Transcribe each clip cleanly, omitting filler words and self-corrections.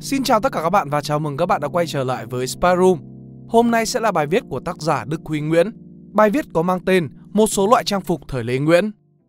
Xin chào tất cả các bạn và chào mừng các bạn đã quay trở lại với Spy Room. Hôm nay sẽ là bài viết của tác giả Đức Huy Nguyễn. Bài viết có mang tên Một số loại trang phục thời Lê Nguyễn.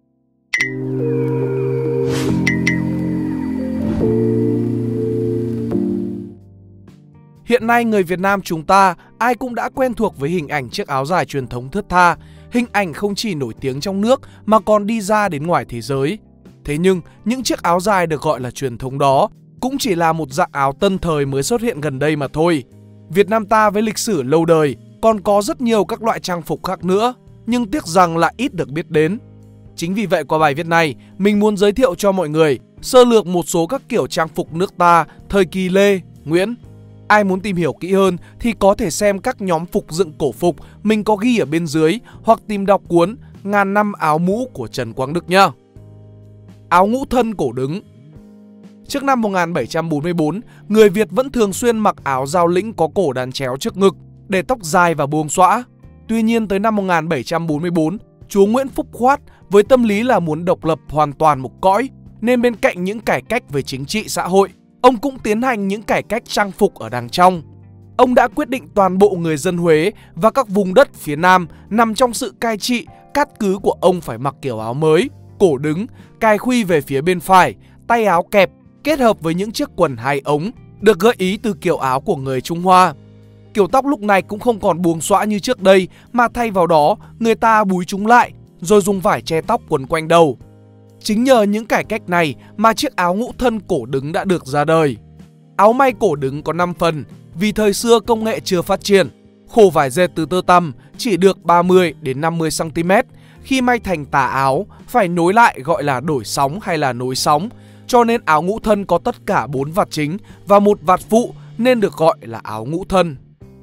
Hiện nay người Việt Nam chúng ta ai cũng đã quen thuộc với hình ảnh chiếc áo dài truyền thống thướt tha. Hình ảnh không chỉ nổi tiếng trong nước mà còn đi ra đến ngoài thế giới. Thế nhưng những chiếc áo dài được gọi là truyền thống đó cũng chỉ là một dạng áo tân thời mới xuất hiện gần đây mà thôi. Việt Nam ta với lịch sử lâu đời còn có rất nhiều các loại trang phục khác nữa, nhưng tiếc rằng là ít được biết đến. Chính vì vậy qua bài viết này, mình muốn giới thiệu cho mọi người sơ lược một số các kiểu trang phục nước ta thời kỳ Lê, Nguyễn. Ai muốn tìm hiểu kỹ hơn thì có thể xem các nhóm phục dựng cổ phục mình có ghi ở bên dưới hoặc tìm đọc cuốn Ngàn năm áo mũ của Trần Quang Đức nhá. Áo ngũ thân cổ đứng. Trước năm 1744, người Việt vẫn thường xuyên mặc áo giao lĩnh có cổ đàn chéo trước ngực để tóc dài và buông xõa. Tuy nhiên tới năm 1744, chúa Nguyễn Phúc Khoát với tâm lý là muốn độc lập hoàn toàn một cõi, nên bên cạnh những cải cách về chính trị xã hội, ông cũng tiến hành những cải cách trang phục ở đàng trong. Ông đã quyết định toàn bộ người dân Huế và các vùng đất phía Nam nằm trong sự cai trị, cát cứ của ông phải mặc kiểu áo mới, cổ đứng, cài khuy về phía bên phải, tay áo kẹp, kết hợp với những chiếc quần hai ống, được gợi ý từ kiểu áo của người Trung Hoa. Kiểu tóc lúc này cũng không còn buông xõa như trước đây, mà thay vào đó, người ta búi chúng lại, rồi dùng vải che tóc quấn quanh đầu. Chính nhờ những cải cách này mà chiếc áo ngũ thân cổ đứng đã được ra đời. Áo may cổ đứng có 5 phần, vì thời xưa công nghệ chưa phát triển. Khổ vải dệt từ tơ tằm chỉ được 30 đến 50 cm. Khi may thành tà áo, phải nối lại gọi là đổi sóng hay là nối sóng. Cho nên áo ngũ thân có tất cả 4 vạt chính và một vạt phụ nên được gọi là áo ngũ thân.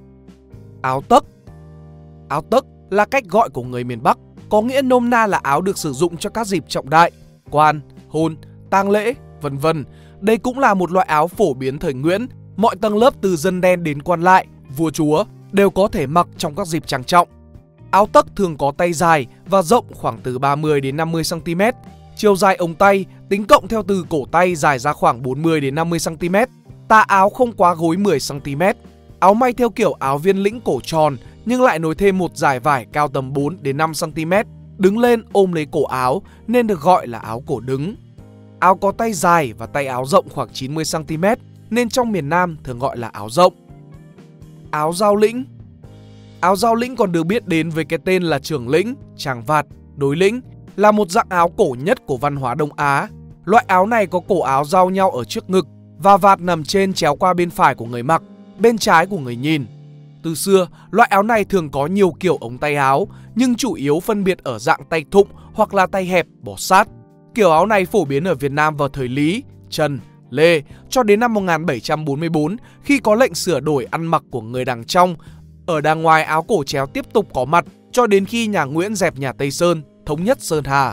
Áo tấc. Áo tấc là cách gọi của người miền Bắc, có nghĩa nôm na là áo được sử dụng cho các dịp trọng đại, quan, hôn, tang lễ, vân vân. Đây cũng là một loại áo phổ biến thời Nguyễn, mọi tầng lớp từ dân đen đến quan lại, vua chúa đều có thể mặc trong các dịp trang trọng. Áo tấc thường có tay dài và rộng khoảng từ 30 đến 50 cm. Chiều dài ống tay tính cộng theo từ cổ tay dài ra khoảng 40 đến 50 cm. Tà áo không quá gối 10 cm. Áo may theo kiểu áo viên lĩnh cổ tròn nhưng lại nối thêm một dải vải cao tầm 4 đến 5 cm, đứng lên ôm lấy cổ áo nên được gọi là áo cổ đứng. Áo có tay dài và tay áo rộng khoảng 90 cm nên trong miền Nam thường gọi là áo rộng. Áo giao lĩnh. Áo giao lĩnh còn được biết đến với cái tên là trưởng lĩnh, tràng vạt, đối lĩnh, là một dạng áo cổ nhất của văn hóa Đông Á. Loại áo này có cổ áo giao nhau ở trước ngực và vạt nằm trên chéo qua bên phải của người mặc, bên trái của người nhìn. Từ xưa, loại áo này thường có nhiều kiểu ống tay áo, nhưng chủ yếu phân biệt ở dạng tay thụng hoặc là tay hẹp, bó sát. Kiểu áo này phổ biến ở Việt Nam vào thời Lý, Trần, Lê cho đến năm 1744 khi có lệnh sửa đổi ăn mặc của người đàng trong. Ở đàng ngoài áo cổ chéo tiếp tục có mặt cho đến khi nhà Nguyễn dẹp nhà Tây Sơn, thống nhất Sơn Hà.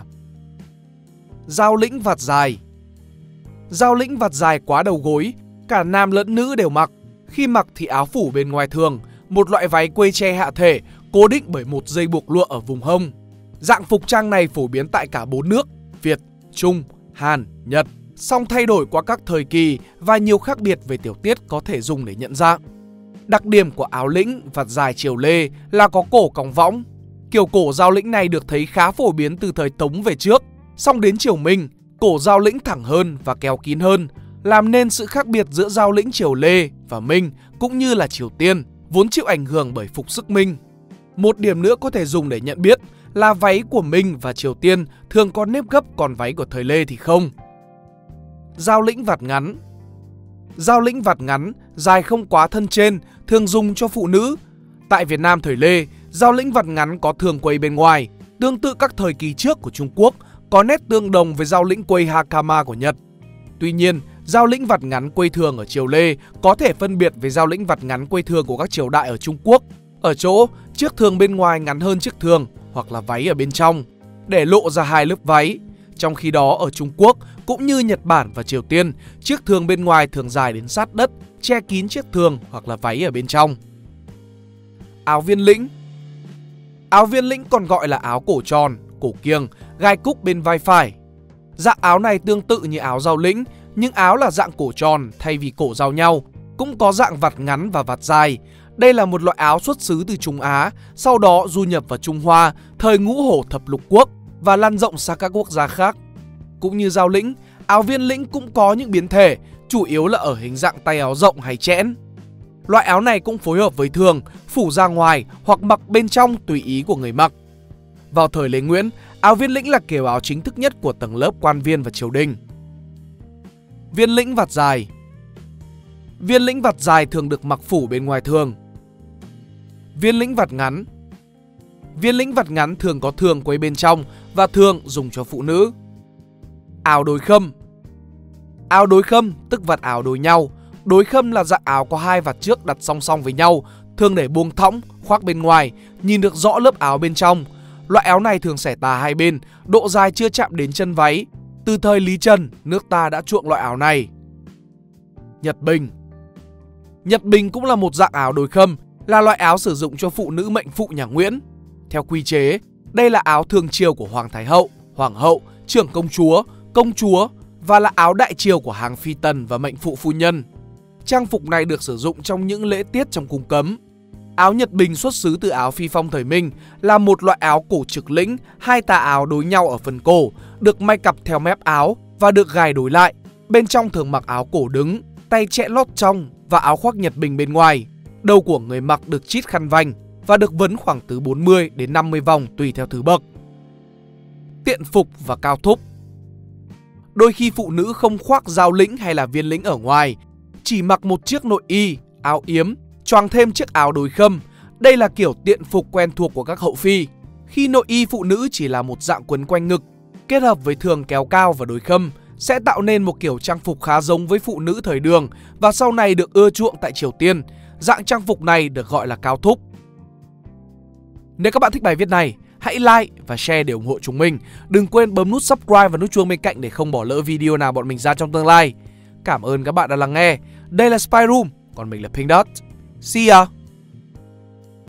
Giao lĩnh vạt dài. Giao lĩnh vạt dài quá đầu gối, cả nam lẫn nữ đều mặc. Khi mặc thì áo phủ bên ngoài thường, một loại váy quây che hạ thể, cố định bởi một dây buộc lụa ở vùng hông. Dạng phục trang này phổ biến tại cả 4 nước Việt, Trung, Hàn, Nhật, song thay đổi qua các thời kỳ và nhiều khác biệt về tiểu tiết có thể dùng để nhận dạng. Đặc điểm của áo lĩnh vạt dài triều Lê là có cổ cong võng. Kiểu cổ giao lĩnh này được thấy khá phổ biến từ thời Tống về trước, song đến triều Minh, cổ giao lĩnh thẳng hơn và kéo kín hơn, làm nên sự khác biệt giữa giao lĩnh triều Lê và Minh cũng như là Triều Tiên, vốn chịu ảnh hưởng bởi phục sức Minh. Một điểm nữa có thể dùng để nhận biết là váy của Minh và Triều Tiên thường có nếp gấp, còn váy của thời Lê thì không. Giao lĩnh vạt ngắn. Giao lĩnh vạt ngắn, dài không quá thân trên, thường dùng cho phụ nữ. Tại Việt Nam thời Lê, giao lĩnh vạt ngắn có thường quây bên ngoài, tương tự các thời kỳ trước của Trung Quốc, có nét tương đồng với giao lĩnh quây Hakama của Nhật. Tuy nhiên, giao lĩnh vạt ngắn quây thường ở triều Lê có thể phân biệt với giao lĩnh vạt ngắn quây thường của các triều đại ở Trung Quốc, ở chỗ chiếc thường bên ngoài ngắn hơn chiếc thường hoặc là váy ở bên trong, để lộ ra hai lớp váy. Trong khi đó ở Trung Quốc cũng như Nhật Bản và Triều Tiên, chiếc thường bên ngoài thường dài đến sát đất, che kín chiếc thường hoặc là váy ở bên trong. Áo viên lĩnh. Áo viên lĩnh còn gọi là áo cổ tròn, cổ kiềng, gai cúc bên vai phải. Dạng áo này tương tự như áo giao lĩnh, Nhưng áo là dạng cổ tròn thay vì cổ giao nhau, cũng có dạng vạt ngắn và vạt dài. Đây là một loại áo xuất xứ từ Trung Á, sau đó du nhập vào Trung Hoa thời Ngũ Hổ Thập Lục Quốc và lan rộng sang các quốc gia khác. Cũng như Dao lĩnh, áo Viên lĩnh cũng có những biến thể, chủ yếu là ở hình dạng tay áo rộng hay chẽn. Loại áo này cũng phối hợp với thường, phủ ra ngoài hoặc mặc bên trong tùy ý của người mặc. Vào thời Lê Nguyễn, áo Viên lĩnh là kiểu áo chính thức nhất của tầng lớp quan viên và triều đình. Viên lĩnh vạt dài. Viên lĩnh vạt dài thường được mặc phủ bên ngoài thường. Viên lĩnh vạt ngắn. Viên lĩnh vạt ngắn thường có thường quây bên trong và thường dùng cho phụ nữ. Áo đối khâm. Áo đối khâm tức vạt áo đối nhau. Đối khâm là dạng áo có hai vạt trước đặt song song với nhau, thường để buông thõng, khoác bên ngoài, nhìn được rõ lớp áo bên trong. Loại áo này thường xẻ tà hai bên, độ dài chưa chạm đến chân váy. Từ thời Lý Trần, nước ta đã chuộng loại áo này. Nhật bình. Nhật bình cũng là một dạng áo đối khâm, là loại áo sử dụng cho phụ nữ mệnh phụ nhà Nguyễn. Theo quy chế, đây là áo thường triều của Hoàng Thái Hậu, Hoàng hậu, trưởng công chúa và là áo đại triều của hàng phi tần và mệnh phụ phu nhân. Trang phục này được sử dụng trong những lễ tiết trong cung cấm. Áo Nhật bình xuất xứ từ áo phi phong thời Minh, là một loại áo cổ trực lĩnh, hai tà áo đối nhau ở phần cổ, được may cặp theo mép áo và được gài đối lại. Bên trong thường mặc áo cổ đứng, tay chẽn lót trong và áo khoác Nhật bình bên ngoài. Đầu của người mặc được chít khăn vành và được vấn khoảng từ 40 đến 50 vòng tùy theo thứ bậc. Tiện phục và cao thúc. Đôi khi phụ nữ không khoác Dao lĩnh hay là Viên lĩnh ở ngoài, chỉ mặc một chiếc nội y, áo yếm, choàng thêm chiếc áo đối khâm. Đây là kiểu tiện phục quen thuộc của các hậu phi. Khi nội y phụ nữ chỉ là một dạng quấn quanh ngực, kết hợp với thường kéo cao và đối khâm, sẽ tạo nên một kiểu trang phục khá giống với phụ nữ thời Đường và sau này được ưa chuộng tại Triều Tiên. Dạng trang phục này được gọi là cao thúc. Nếu các bạn thích bài viết này, hãy like và share để ủng hộ chúng mình. Đừng quên bấm nút subscribe và nút chuông bên cạnh để không bỏ lỡ video nào bọn mình ra trong tương lai. Cảm ơn các bạn đã lắng nghe. Đây là Spy Room, còn mình là Pink Dot. See ya!